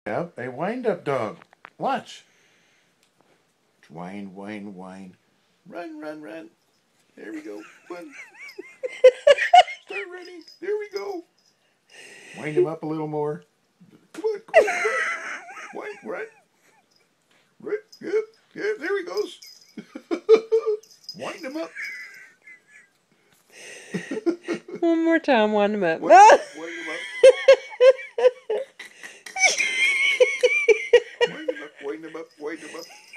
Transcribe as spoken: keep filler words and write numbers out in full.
Yep, a wind-up dog. Watch. Whine, whine, whine. Run, run, run. There we go. Run. Start running. There we go. Wind him up a little more. Come on, come on, come on. Wind, run. Run. Yep, yep, there he goes. Wind him up. One more time, wind him up. Wind, wind him up. Wind him up, wind him up, wind him up.